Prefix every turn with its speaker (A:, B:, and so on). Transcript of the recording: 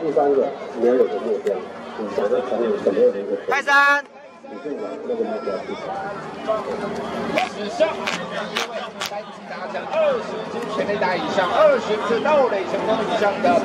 A: 第三个，你要有个目标，你想要成为什么样的一个？
B: 开山。
A: 你就往那个目标去走。
C: 史上单击打奖20支全垒打以上，20次盗垒成功以上的。